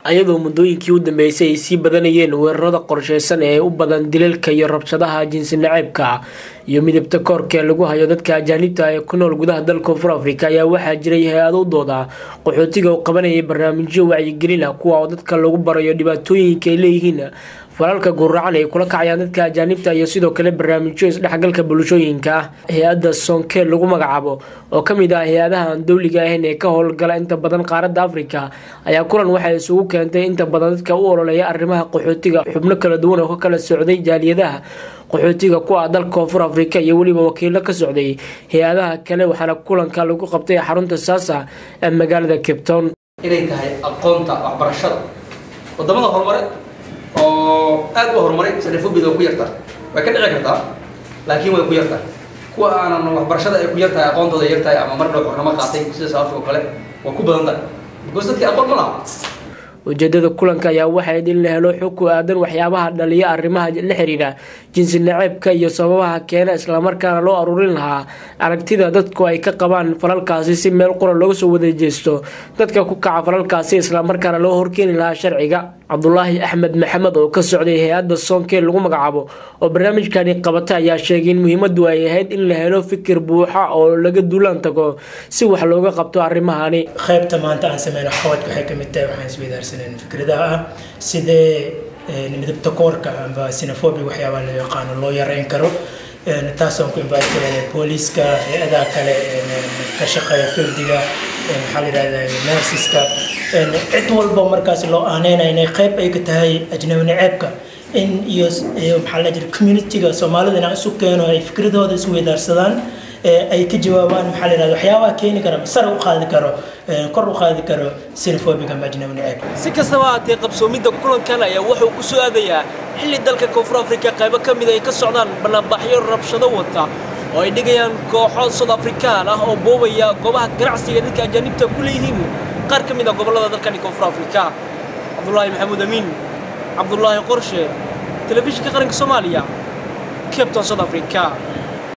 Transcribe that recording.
ayadoo muddooyinkii u dambeysay ay sii badanayeen weerarada qorsheysan ee u badan dilalka iyo rabshadaha jinsi naceebka iyo midabta koorka lagu hayo dadka ajaanibta ee ku nool gudaha dalka Koonfur Afrika ayaa waxaa jiray hay'ado dooda qaxootiga oo qabanayay barnaamijyo wacyigelin ah kuwa oo dadka lagu barayo dhibaatooyinka ay leeyihiin falalka guracan ay kula kacayaan dadka ajaanibta iyo sidoo kale barnaamijyo isdhexgalka bulshooyinka hay'adda Sonke lagu magacaabo oo kamid ah hay'adaha dawliga ah ee ka howlgala inta badan qaaradda Afrika ayaa kulan waxay isugu keentay inta badan dadka u ololeeya arrimaha qaxootiga xubno kala duwan oo kala socday jaaliyadaha qaxootiga ku ah dalka Koonfur Afrika iyo waliba wakiilo ka socday hay'adaha kale waxaana kulanka lagu qabtay xarunta Sasa ee magaalada Cape Town inay tahay aqoonta waxbarashada wadamada horumar oo aad u horumaray xenophobia ku yarta way ka dhici kartaa laakiin way ku yartaa kuwa aan waxbarashada ay ku yartahay aqoontooda yartahay ama mar dhow xornimo qaatay sida South Africa kale waa ku badan tahay because dadka aqoon ma laha ujeedada kulanka ayaa waxay in la helo xog ku aadan waxyaabaha dhaliya arrimaha la xiriira jinsi naceebka iyo sababaha keena isla markaana loo aruurin lahaa aragtida dadku ay ka qabaan falalkaasi si meel qura looga soo wada jeesto dadka ku kaca falalkaasi isla markaana loo horkeeni lahaa sharciga Abdullahi Ahmed Maxamed oo ka socday hay'adda Sonke lagu magacaabo oo barnaamijkani qabatay ayaa sheegay in muhiimadu ay ahayd in la helo fikir buuxa oo laga duulaan tago si wax looga qabto arrimahani qaybta maanta aan sameeyno xawadku waxay kamid tahay waxaan isweydaarsanay fikradaha sidee midabta koorka amba xenophobia waxyaabaha la yaqaan loo yareyn karo taasoo ku imbaatay booliska hay'adaha kale ka shaqeeya fieldiga maxaa la yiraahdaa nurseska cid walba markaas loo aaneynay inay qayb ay ka tahay ajnabi naceebka in iyo maxaa la yiraahdaa community-ga Soomaalida isu keeno ay fikradooda isu weydaarsadaan ay ka jawaabaan maxaa la yiraahdaa waxyaabaha keeni kara sar u qaadi karo kor u qaadi karo xenophobia ajnabi naceeb si kastaba ahaatee qabsoomidda kulankan ayaa wuxuu ku soo aadayaa xilli dalka Koonfur Afrika qaybo ka mid ay ka socdaan banaanbaxyo rabshado wata oo ay dhigayaan kooxo South African ah oo boobaya goobaha ganacsiga dadka ajaanibta ku leeyihiin qaar ka mid ah gobolada dalka Koonfur Afrika Abdullahi Maxamuud Amiin Abdullahi Qorshe telefishinka qaranka Soomaaliya Cape Town South Africa